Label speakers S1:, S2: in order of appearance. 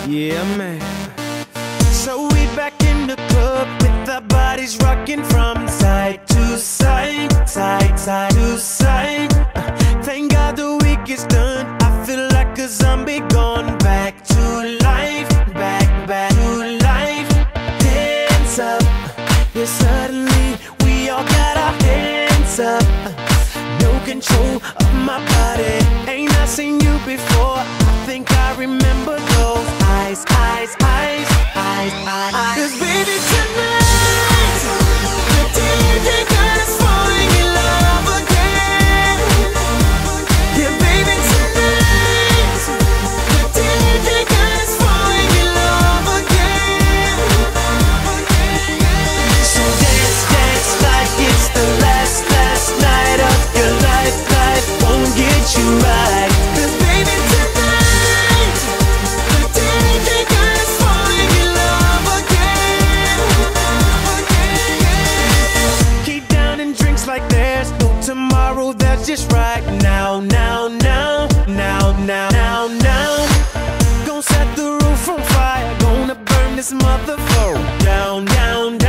S1: Yeah, man. So we back in the club with our bodies rocking from side to side, side to side. Thank God the week is done. I feel like a zombie gone back to life, back to life. Hands up, yeah, suddenly we all got our hands up. No control of my body. Ain't I seen you before? I think I remember those eyes. 'Cause baby tonight, the DJ got us falling in love again. Yeah, baby tonight, the DJ got us falling in love again. So dance like it's the last night of your life. Life won't get you right. 'Cause baby tonight, the DJ got us falling in love again. Keep downing drinks like there's no tomorrow. That's just right now. Gonna set the roof on fire. Gonna burn this motherfucker down.